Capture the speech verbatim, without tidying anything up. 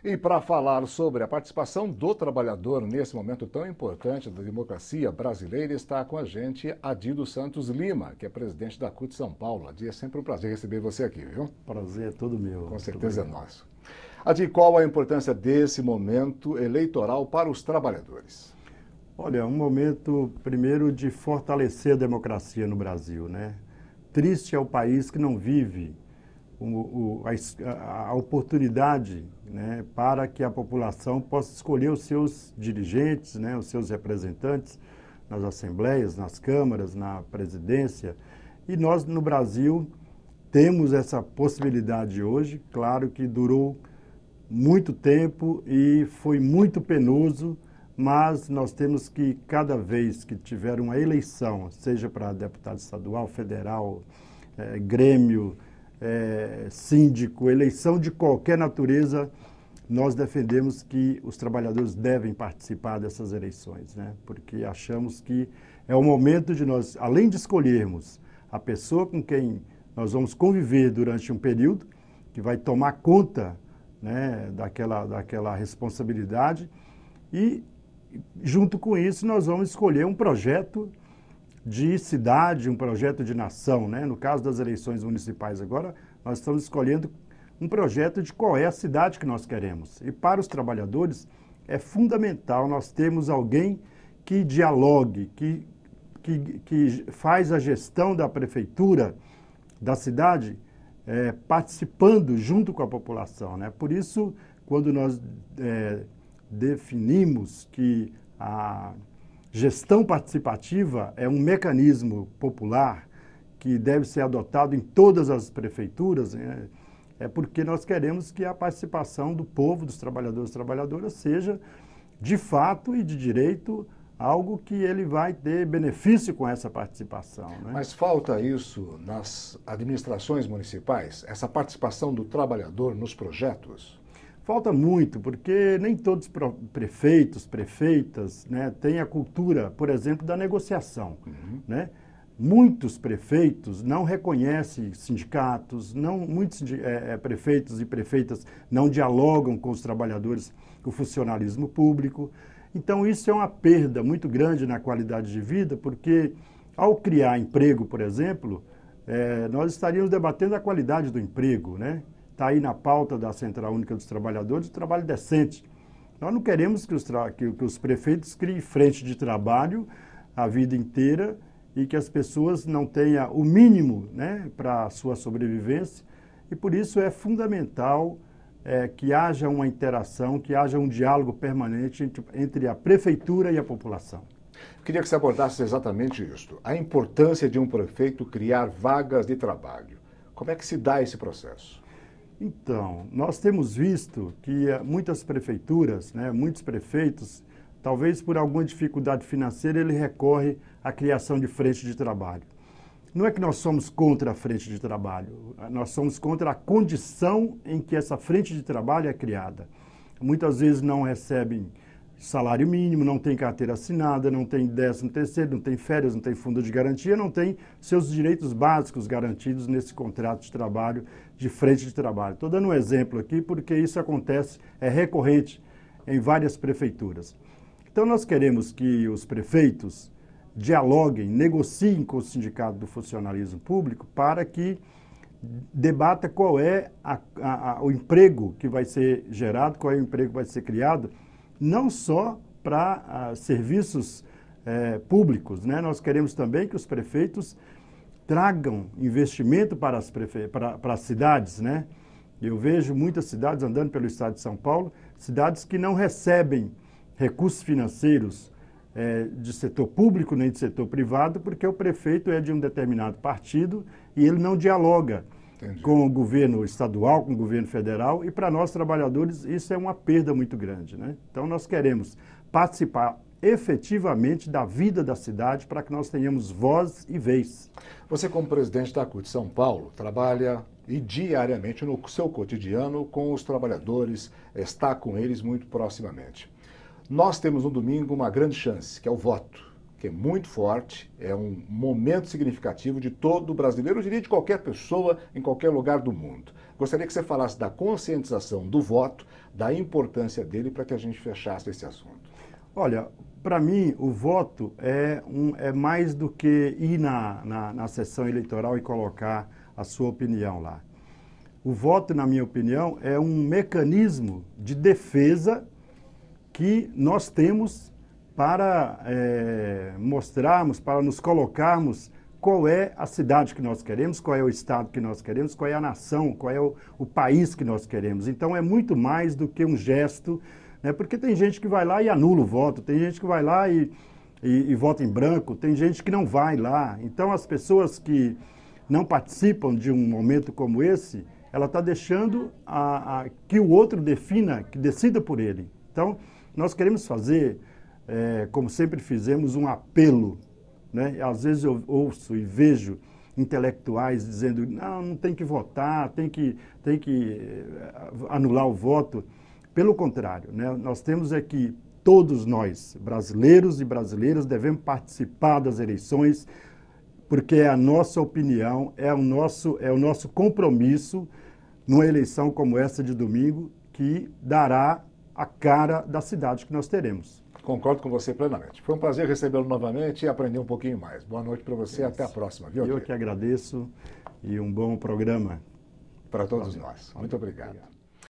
E para falar sobre a participação do trabalhador nesse momento tão importante da democracia brasileira, está com a gente Adi dos Santos Lima, que é presidente da CUT São Paulo. Adi, é sempre um prazer receber você aqui, viu? Prazer é todo meu. Com certeza é nosso. Adi, qual a importância desse momento eleitoral para os trabalhadores? Olha, é um momento, primeiro, de fortalecer a democracia no Brasil, né? Triste é o país que não vive o, o, a, a oportunidade, né, para que a população possa escolher os seus dirigentes, né, os seus representantes nas assembleias, nas câmaras, na presidência. E nós, no Brasil, temos essa possibilidade hoje. Claro que durou muito tempo e foi muito penoso, mas nós temos que, cada vez que tiver uma eleição, seja para deputado estadual, federal, é, grêmio, é, síndico, eleição de qualquer natureza, nós defendemos que os trabalhadores devem participar dessas eleições, né? Porque achamos que é o momento de nós, além de escolhermos a pessoa com quem nós vamos conviver durante um período, que vai tomar conta, né, daquela, daquela responsabilidade, e junto com isso nós vamos escolher um projeto de cidade, um projeto de nação, né? No caso das eleições municipais agora, nós estamos escolhendo um projeto de qual é a cidade que nós queremos. E para os trabalhadores é fundamental nós termos alguém que dialogue, que, que, que faz a gestão da prefeitura, da cidade, é, participando junto com a população, né? Por isso, quando nós é, definimos que a gestão participativa é um mecanismo popular que deve ser adotado em todas as prefeituras, né? É porque nós queremos que a participação do povo, dos trabalhadores e trabalhadoras, seja de fato e de direito algo que ele vai ter benefício com essa participação, né? Mas falta isso nas administrações municipais, essa participação do trabalhador nos projetos? Falta muito, porque nem todos os prefeitos, prefeitas, né, têm a cultura, por exemplo, da negociação, uhum. né? Muitos prefeitos não reconhecem sindicatos, não, muitos é, prefeitos e prefeitas não dialogam com os trabalhadores, com o funcionalismo público. Então, isso é uma perda muito grande na qualidade de vida, porque ao criar emprego, por exemplo, é, nós estaríamos debatendo a qualidade do emprego, né? Está aí na pauta da Central Única dos Trabalhadores o trabalho decente. Nós não queremos que os, que, que os prefeitos criem frente de trabalho a vida inteira e que as pessoas não tenham o mínimo, né, para a sua sobrevivência. E por isso é fundamental é, que haja uma interação, que haja um diálogo permanente entre, entre a prefeitura e a população. Queria que você abordasse exatamente isso. A importância de um prefeito criar vagas de trabalho. Como é que se dá esse processo? Então, nós temos visto que muitas prefeituras, né, muitos prefeitos, talvez por alguma dificuldade financeira, ele recorre à criação de frente de trabalho. Não é que nós somos contra a frente de trabalho, nós somos contra a condição em que essa frente de trabalho é criada. Muitas vezes não recebem salário mínimo, não tem carteira assinada, não tem décimo terceiro, não tem férias, não tem fundo de garantia, não tem seus direitos básicos garantidos nesse contrato de trabalho, de frente de trabalho. Estou dando um exemplo aqui porque isso acontece, é recorrente em várias prefeituras. Então nós queremos que os prefeitos dialoguem, negociem com o Sindicato do Funcionalismo Público para que debata qual é a, a, a, o emprego que vai ser gerado, qual é o emprego que vai ser criado, não só para uh, serviços uh, públicos, né? Nós queremos também que os prefeitos tragam investimento para as, prefe... para, para as cidades, né? Eu vejo muitas cidades andando pelo estado de São Paulo, cidades que não recebem recursos financeiros uh, de setor público nem de setor privado, porque o prefeito é de um determinado partido e ele não dialoga Entendi. Com o governo estadual, com o governo federal, e para nós trabalhadores isso é uma perda muito grande, né? Então nós queremos participar efetivamente da vida da cidade para que nós tenhamos voz e vez. Você, como presidente da CUT São Paulo, trabalha e diariamente no seu cotidiano com os trabalhadores, está com eles muito proximamente. Nós temos no domingo uma grande chance, que é o voto, que é muito forte, é um momento significativo de todo brasileiro, eu diria de qualquer pessoa, em qualquer lugar do mundo. Gostaria que você falasse da conscientização do voto, da importância dele para que a gente fechasse esse assunto. Olha, para mim, o voto é, um, é mais do que ir na, na, na sessão eleitoral e colocar a sua opinião lá. O voto, na minha opinião, é um mecanismo de defesa que nós temos para é, mostrarmos, para nos colocarmos qual é a cidade que nós queremos, qual é o estado que nós queremos, qual é a nação, qual é o, o país que nós queremos. Então, é muito mais do que um gesto, né? Porque tem gente que vai lá e anula o voto, tem gente que vai lá e, e, e vota em branco, tem gente que não vai lá. Então, as pessoas que não participam de um momento como esse, ela está deixando a, a, que o outro defina, que decida por ele. Então, nós queremos fazer, é, como sempre fizemos, um apelo, né? Às vezes eu ouço e vejo intelectuais dizendo não, não tem que votar, tem que, tem que anular o voto. Pelo contrário, né? Nós temos é que todos nós, brasileiros e brasileiras, devemos participar das eleições, porque é a nossa opinião, é o nosso, é o nosso compromisso numa eleição como essa de domingo, que dará a cara da cidade que nós teremos. Concordo com você plenamente. Foi um prazer recebê-lo novamente e aprender um pouquinho mais. Boa noite para você e até a próxima. Viu? Eu que agradeço e um bom programa. Para todos nós. Muito obrigado.